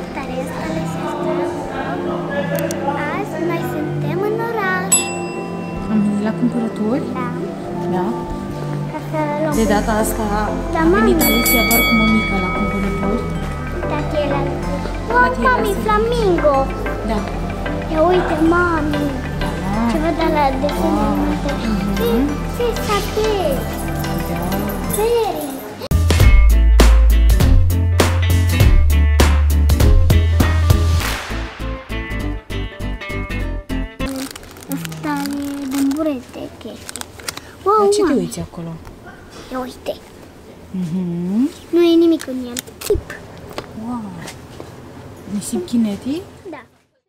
tare asta, Alessia. Azi noi suntem în oraș. Am venit la cumpărături? Da. Da. Ca să luăm De data asta Da, a venit mami. Alessia doar cu mămica la cumpărături. Tatiela. Wow, mami, flamingo. Da. Ia uite, mami. Ce văd de la desene animate. Ce sate? Da. Feri. Asta e de burete chestii. Wow, Dar ce te mami. uiți acolo? Ia uite. Mhm. Nu e nimic în el. Tip. Wow. Nisip kinetic? Da.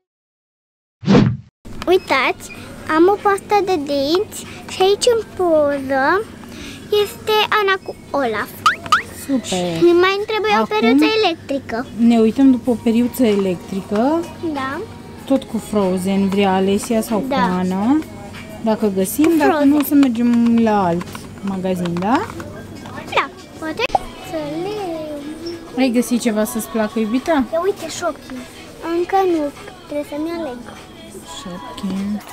Uitați, am o pastă de dinți și aici în poză este Ana cu Olaf. Super. Și mai îmi trebuie o Acum- periuță electrică. Ne uităm după o periuță electrică, Da. tot cu Frozen, vrea Alessia sau Da. cu Ana. Dacă găsim, Cu dacă Frozen. nu, o să mergem la alt magazin, da? Da, poate să le... Ai găsit ceva să-ți placă, iubita? Ia uite șochii. Încă nu, trebuie să-mi aleg. Shopkin.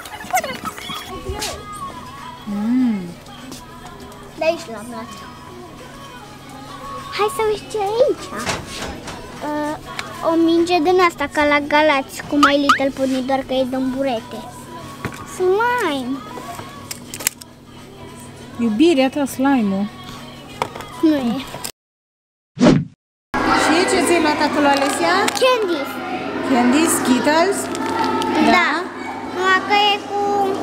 De aici l-am luat. Hai să uiți ce e aici. O minge din asta ca la Galați cu My Little Pony, doar că e din burete. Slime. Iubirea ta, slime-ul. Nu e. Și ce ți-ai luat acolo, Alessia? Candies. Candy, Skittles? Da. Numai că e cu...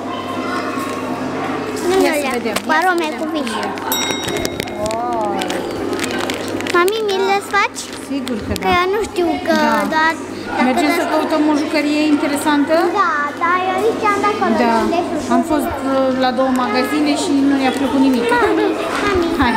Nu Ia să alea, vedem, cu ia să arome vedem cu cum viș. e. Wow. Mami, mi le faci? Sigur că Că da. eu nu știu că Da. doar... dacă Mergem să doar- căutăm o jucărie interesantă? Da, da, eu aici am de acolo. Da. unde e sus. Am fost la 2 magazine și nu ne-a plăcut nimic. Mami, mami. Hai.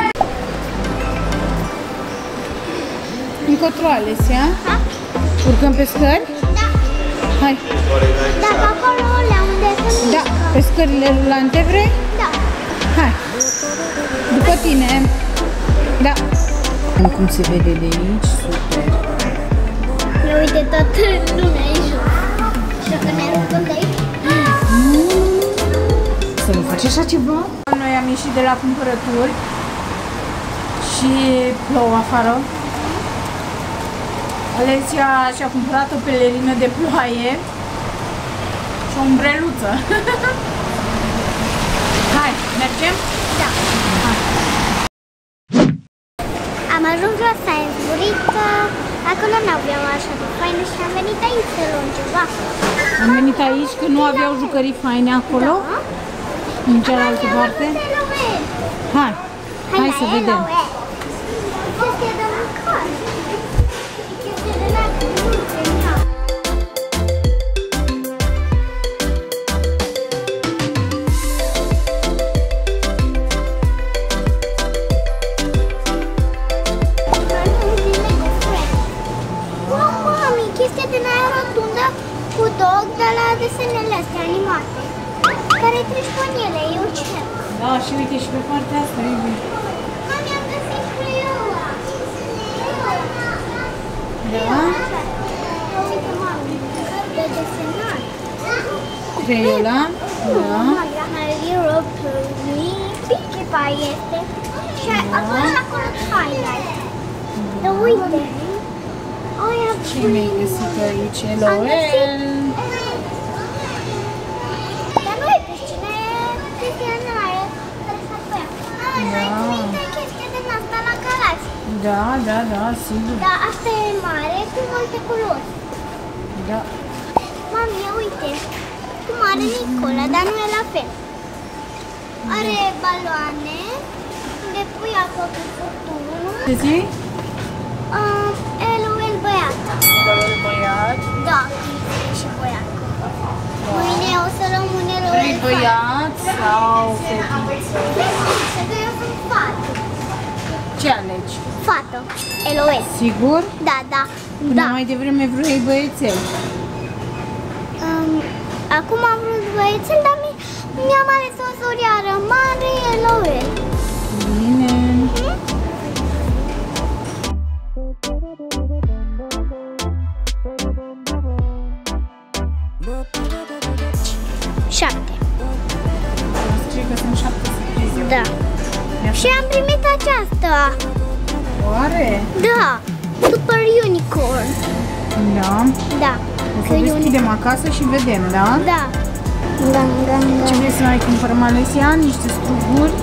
Încotro, Alessia. Da? Urcăm pe scări? Da. Hai. Da, pe acolo, la unde sunt Da, mică. pe scările rulante vrei? Da. Hai. După tine. Da. Cum se vede de aici, super. Eu uite toată lumea aici. Și dacă ne rugăm de aici? Să nu faci așa ceva? Noi am ieșit de la cumpărături și plouă afară. Alessia și-a cumpărat o pelerină de ploaie și o umbreluță. Hai, mergem? Da. Hai. Am ajuns la Sainsbury-că. Acolo n-aveau așa de faine și am venit aici să luăm ceva. Am venit aici că nu aveau jucării faine acolo, Da. în cealaltă parte. Hai, hai să vedem. Chestia de mâncare. Chestia de la chestia din aia rotundă cu dog de la desenele astea animate. Care treci pe ele, eu cer. Da, și uite și pe partea asta, iubire. Mami, am găsit creiola. Da? Uite, mami, de desenat. Creiola. Da. Pinkie Pie este. Și acolo și acolo highlight. Dar uite. Ce mi-ai găsit aici? LOL. Dar nu e piscine, chestia nu are care să facă. Ai primit chestia din asta la Galați. Da, da, da, sigur. Da, asta e mare cu multe culori. Da. Mami, uite, cum are Nicola, dar nu e la fel. Are baloane, unde pui apă cu furtunul. Ce zi? LOL băiat. LOL băiat. Da, și băiat. Mâine o să luăm un LOL Vrei băiat sau fetiță? Să că eu sunt fată. Ce alegi? Fată. LOL. Sigur? Da, da, Până da. mai devreme vrei băiețel. Acum am vrut băiețel, dar mi-am ales o surioară mare, LOL. Bine. Da. Și am primit aceasta. Oare? Da. Super Unicorn. Da. Da. O să deschidem acasă și vedem, da? Da. Da. Ce vrei să mai cumpărăm, Alesia? Niște struguri?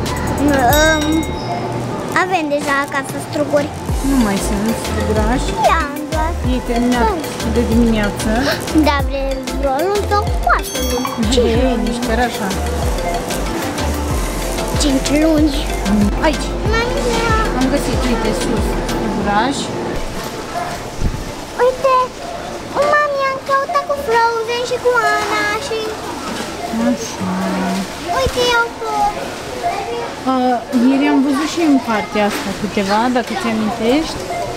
Avem deja acasă struguri. Nu mai sunt strugurași. Da, doar. E terminat de dimineață. Da, vreo luni sau 4 luni. 5 luni. Nici chiar așa. 5 luni. Aici. Am găsit, uite, sus, strugurași. Uite, mami, am căutat cu Frozen și cu Ana și... Așa. Uite, iau tot. Ieri am văzut și în partea asta câteva, dacă ți-amintești.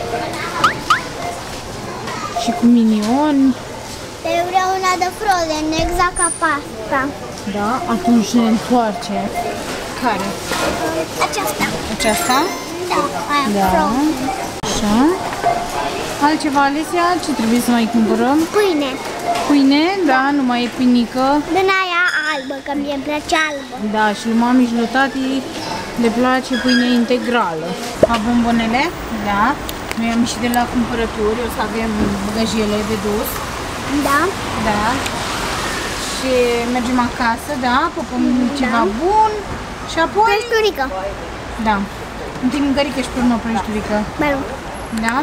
Și cu minioni. Eu vreau una de Frozen, exact ca pasta. Da, atunci ne întoarce. Care? Aceasta. Aceasta? Da, aia Da. Frozen. Așa. Altceva, Alesia? Ce trebuie să mai cumpărăm? Pâine. Pâine? Da, nu mai e pâinică. Din aia albă, că mie îmi place albă. Da, și lui mami și lui tati le place pâine integrală. A bombonele? Da. Noi am ieșit de la cumpărături, o să avem băgăjele de dus. Da. Da. Și mergem acasă, da, pupăm ceva bun și apoi... Prăjiturică. Da. Întâi mâncărică și pe urmă prăjiturică. Balu. Da?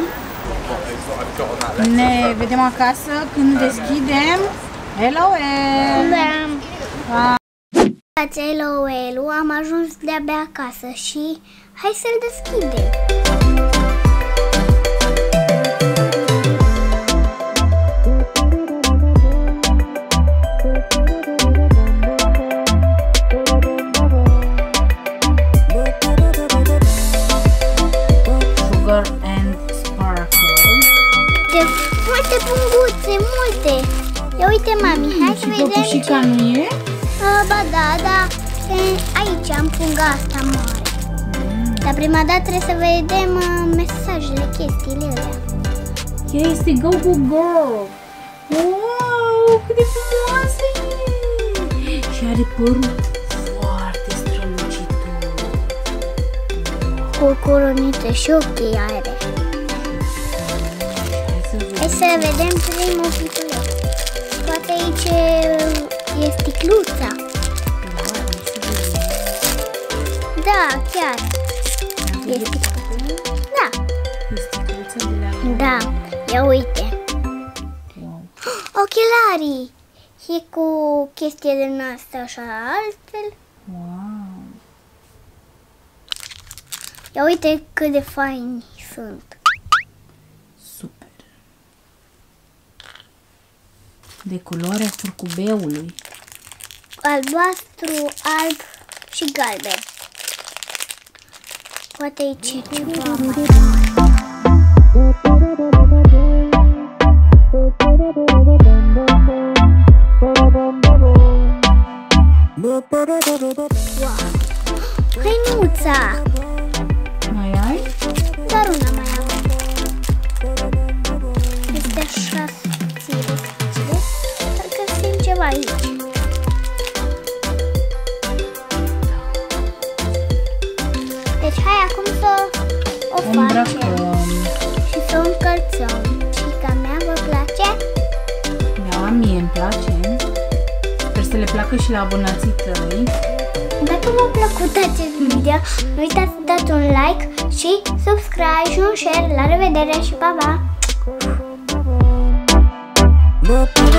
Ne vedem acasă când deschidem LOL. Da. LOL-ul, am ajuns de-abia acasă și hai să-l deschidem. Sugar and Sparkle. De multe punguțe, multe. Ia uite, mami, hai să vedem Păpușica nu e? Ba da, da. Aici am punga asta mare. Dar prima dată trebuie să vedem mesajele, chestiile alea. Ea este Go Go Girl. Wow, cât de frumoasă e! Și are părul foarte strălucitor. Cu o coroniță și ochii are. Hai să vedem primul piculeț. Poate aici e sticluța. Da, chiar. E sticluța. Da. E sticluța de la... Da. Ia uite. Wow. Ochelarii. E cu chestie de asta așa altfel. Wow. Ia uite cât de faini sunt. Super. De culoarea curcubeului. Albastru, alb și galben. Poate aici e ceva mai mare. Wow! Hăinuța! Mai ai? Doar una mai am. Este așa subțire. Parcă simt ceva aici. Deci hai acum să o facem și să o încălțăm. Cica mea, vă place? Da, mie îmi place. Sper să le placă și la abonații tăi. Dacă v-a plăcut acest video, nu uitați să dați un like și subscribe și un share. La revedere și pa, pa!